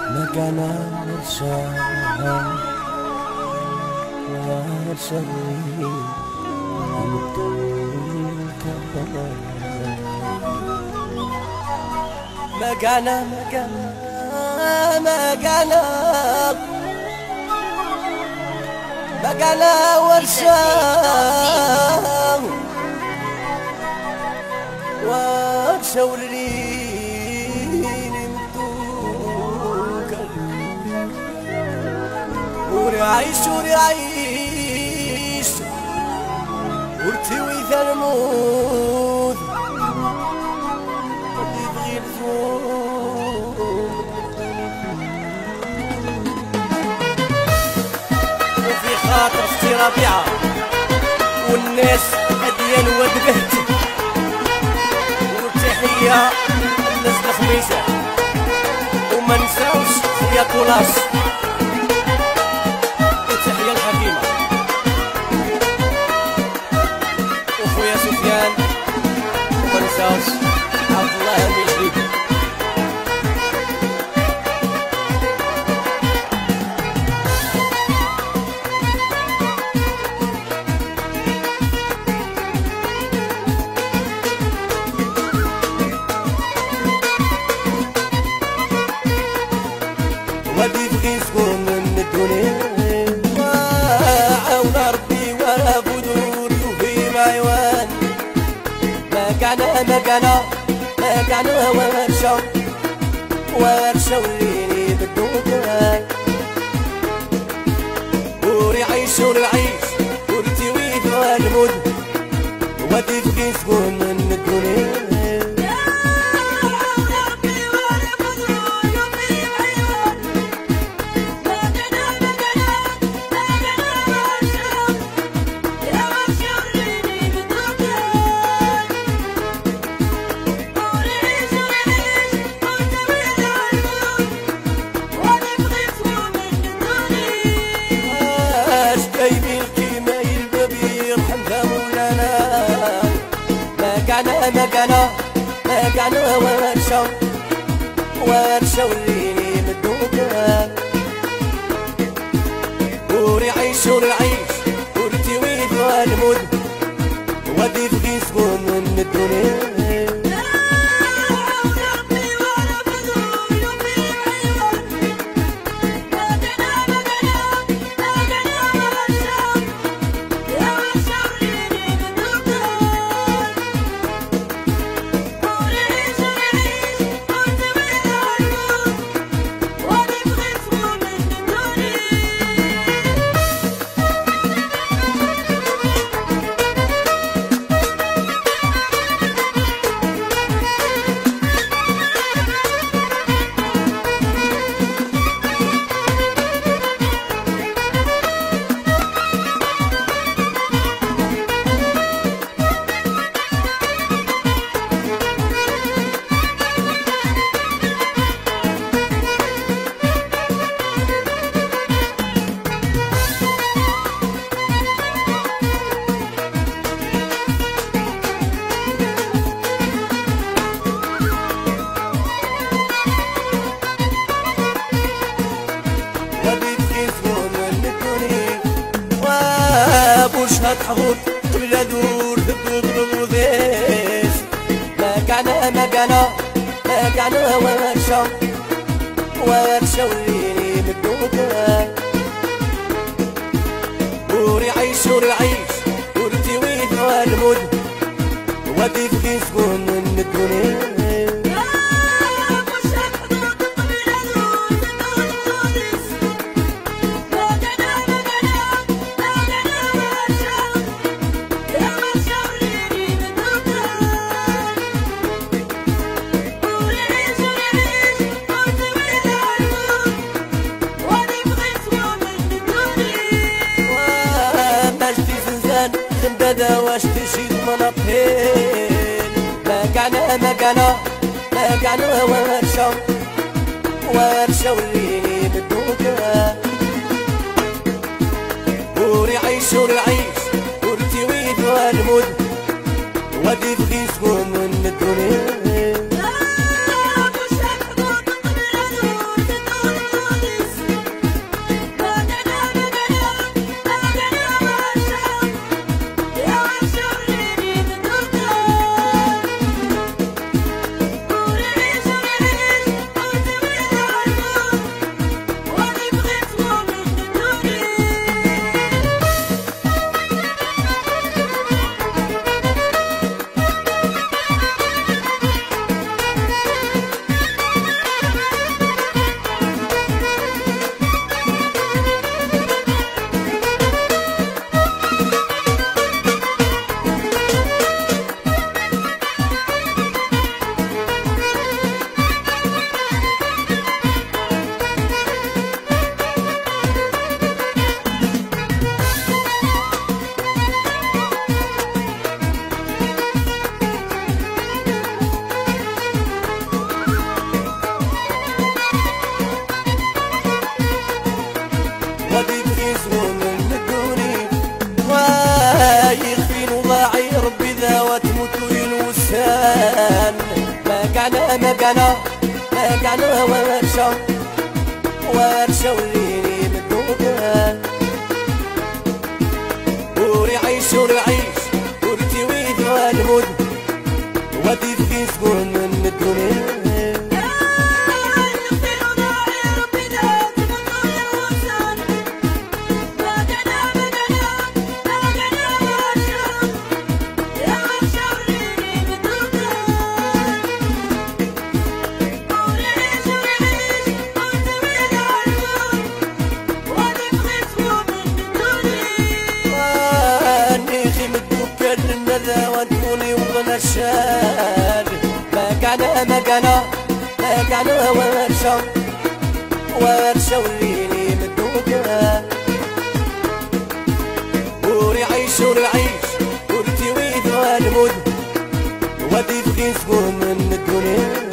مكانا ورشاوي مكانا ورشاوي ورعيش ورتوي ثرمود ودي بغي الفوق وفي خاطر اختي ربيعة والناس أديان ودبهت وتحية الناس الخميسة وما نساوش يا كولاس وتحية الحكيمة وخويا سفيان وما نساوش عبد الله الجديد ودي بغي سكون من الدنيا عاون ربي ولا بدور وفي معيوان مكانا ورشا وليني بالدوكان وريعيش ورتوي ثوالمود ودي بغي سكون من الدنيا مكانا ورشا وليني بالدوكان وريعيش ورتوي ثوالمود ودي بغي سكون من الدنيا وشها تحوط قبل دور ذيش مكانا ورشا وليني بالدوكان وريعيش ورتوي ثوالمود ودي بغي سكون من الدنيا واش تشيد منطهين مكانا ورشا وليني بالدوكان وريعيش ورتوي ثوالمود ودي بغي سكون من الدنيا مكانه ورشة وريني من الدنيا وري عيش ورتي ويدي والمود ودي في سكون من الدنيا وانتوني وغنشان مكانه ورشة وريني من الدنيا وري عيش ورتي ويد والمود ودي في سكون من الدنيا